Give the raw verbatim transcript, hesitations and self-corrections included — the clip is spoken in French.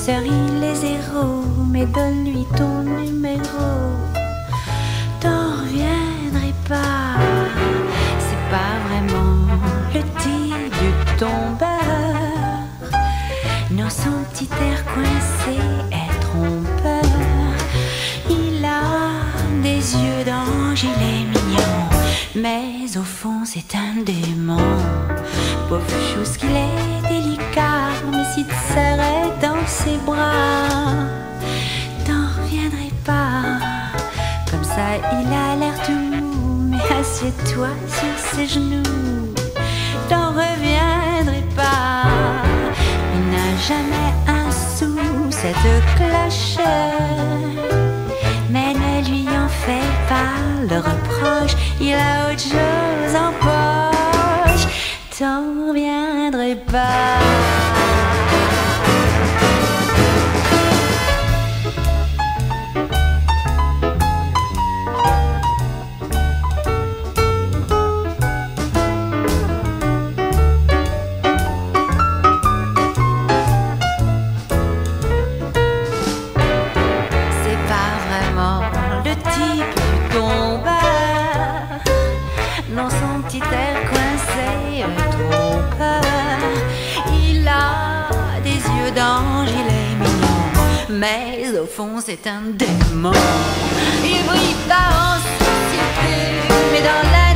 sœur il est zéro, mais donne-lui ton numéro. T'en reviendrai pas, c'est pas vraiment le type du tombeur. Non, son petit air coincé est trompeur. Il a des yeux d'ange, il est mignon, mais au fond c'est un démon. Pauvre chose qu'il est délicat, mais si tu serais dans ses bras, t'en reviendrais pas. Comme ça il a l'air doux, mais assieds-toi sur ses genoux, t'en reviendrais pas. Il n'a jamais un sou, cette cloche, mais ne lui en fais pas le reproche, il a autre chose en poche, t'en reviendrais pas. Non, son petit air coincé est trompeur. Il a des yeux d'ange, il est mignon, mais au fond c'est un démon. Il brille pas en société, mais dans la